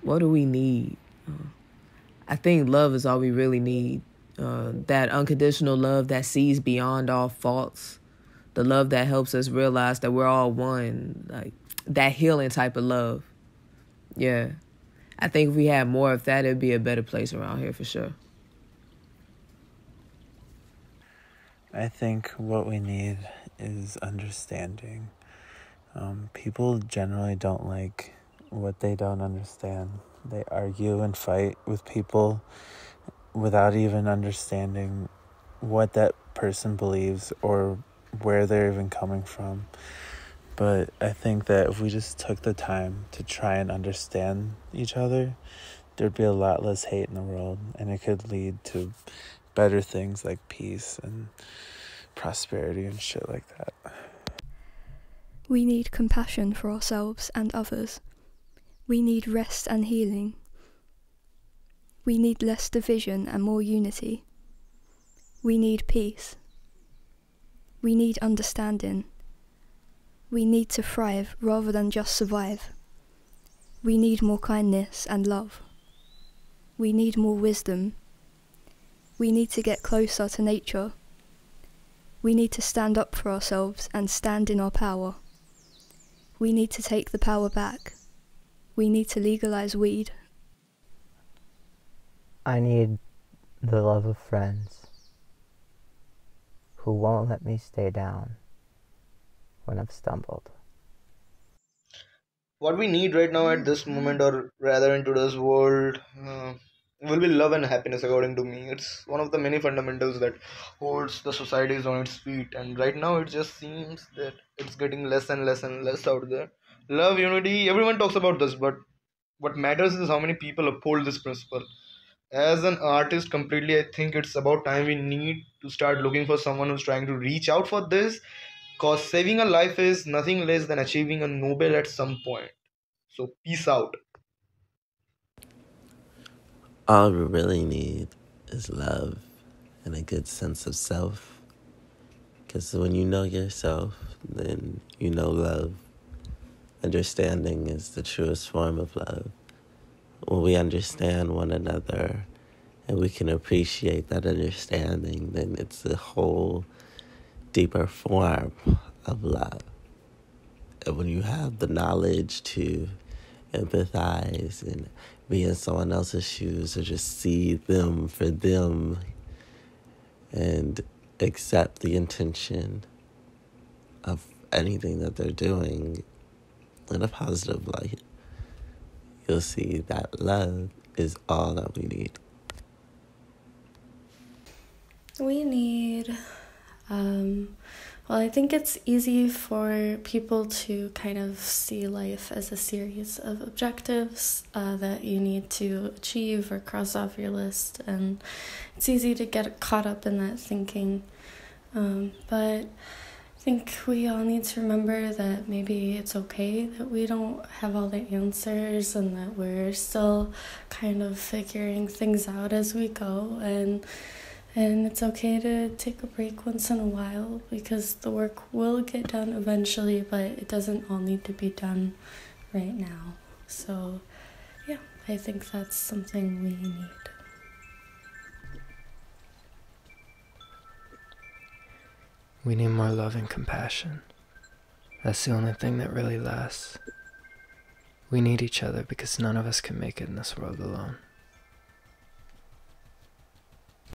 What do we need? I think love is all we really need. That unconditional love that sees beyond all faults. The love that helps us realize that we're all one. Like that healing type of love. Yeah. I think if we had more of that, it'd be a better place around here for sure. I think what we need is understanding. People generally don't like what they don't understand. They argue and fight with people without even understanding what that person believes or where they're even coming from. But I think that if we just took the time to try and understand each other, there'd be a lot less hate in the world, and it could lead to better things like peace and prosperity and shit like that. We need compassion for ourselves and others. We need rest and healing. We need less division and more unity. We need peace. We need understanding. We need to thrive rather than just survive. We need more kindness and love. We need more wisdom. We need to get closer to nature. We need to stand up for ourselves and stand in our power. We need to take the power back. We need to legalize weed. I need the love of friends who won't let me stay down when I've stumbled. What we need right now at this moment, or rather in today's world, will be love and happiness, according to me. It's one of the many fundamentals that holds the societies on its feet, and right now it just seems that it's getting less and less and less out there. Love, unity, everyone talks about this, but what matters is how many people uphold this principle. As an artist, completely, I think it's about time we need to start looking for someone who's trying to reach out for this, because saving a life is nothing less than achieving a Nobel at some point. So, peace out. All we really need is love and a good sense of self. Because when you know yourself, then you know love. Understanding is the truest form of love. When we understand one another and we can appreciate that understanding, then it's a whole deeper form of love. And when you have the knowledge to empathize and be in someone else's shoes or just see them for them and accept the intention of anything that they're doing in a positive light, you'll see that love is all that we need. We need, well, I think it's easy for people to kind of see life as a series of objectives that you need to achieve or cross off your list, and it's easy to get caught up in that thinking. But I think we all need to remember that maybe it's okay that we don't have all the answers and that we're still kind of figuring things out as we go, and it's okay to take a break once in a while because the work will get done eventually, but it doesn't all need to be done right now. So, yeah, I think that's something we need. We need more love and compassion. That's the only thing that really lasts. We need each other because none of us can make it in this world alone.